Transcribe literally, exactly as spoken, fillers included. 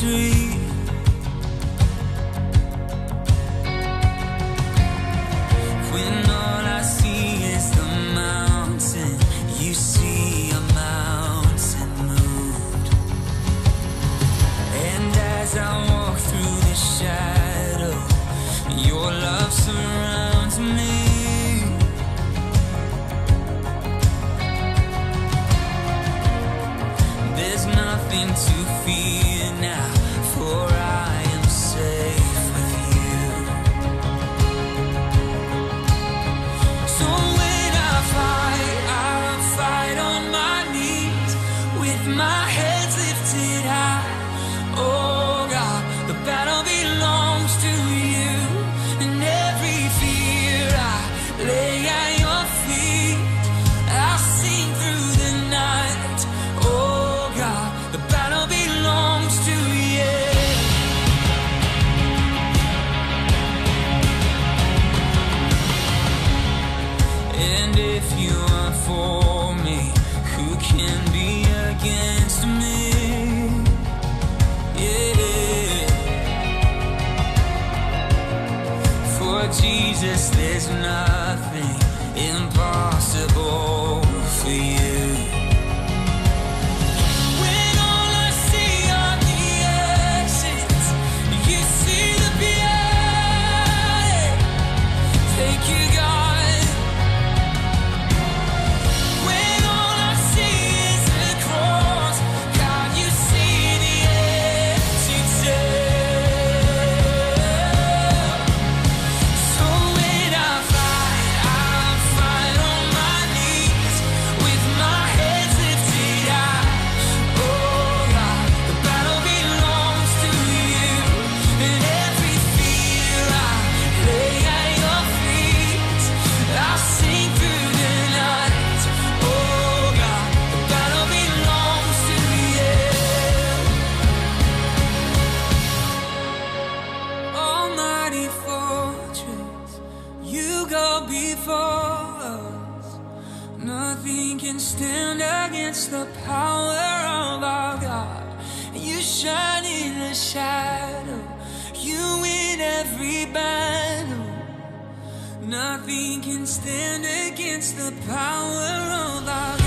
victory. When all I see is the mountain, you see a mountain moved. And as I walk through the shadow, your love surrounds me. There's nothing to fear now, for I am safe with you. So when I fight, I fight on my knees, with my heads lifted high. Oh God, the battle belongs to you, and every fear I lay at your feet. I'll sing through the night. Oh God, the battle belongs to you. And if you are for me, who can be against me? Yeah. For Jesus, there's nothing impossible for you. When all I see are the exits, you see the beauty. Thank you, God. When all I see is the cross, God, you see the empty tomb. So when I fight, I fight on my knees, with my heads lifted high. Oh God, the battle belongs to you, and every fear I lay at your feet. I'll sing through the night. Oh God, the battle belongs to you. Almighty fortress, you go before us. Nothing can stand against the power of our God. You shine in the shadow, you win every battle. Nothing can stand against the power of our God.